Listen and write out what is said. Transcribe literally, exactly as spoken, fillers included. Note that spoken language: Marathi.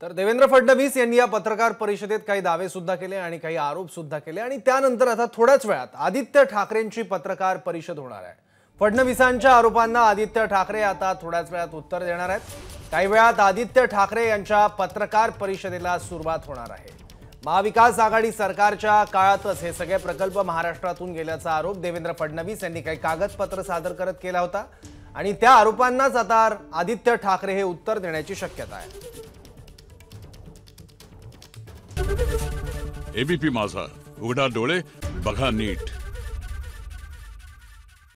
तर देवेंद्र फडणवीस यांनी या पत्रकार परिषदेत काही दावे सुद्धा केले आणि काही आरोप सुद्धा केले आणि त्यानंतर आता थोड्याच वेळात आदित्य ठाकरेंची पत्रकार परिषद होणार आहे। फडणवीसांच्या आरोपांना आदित्य ठाकरे आता थोड्याच वेळात उत्तर देणार आहेत। काही वेळात आदित्य ठाकरे यांच्या पत्रकार परिषदेला सुरुवात होणार आहे। महाविकास आघाडी सरकारच्या काळातच हे सगळे प्रकल्प महाराष्ट्रातून गेल्याचा आरोप देवेंद्र फडणवीस यांनी काही कागदपत्र सादर करत केला होता आणि त्या आरोपांनाच आता आदित्य ठाकरे हे उत्तर देण्याची शक्यता आहे। एबीपी माझा, उघडा डोळे बघा नीट।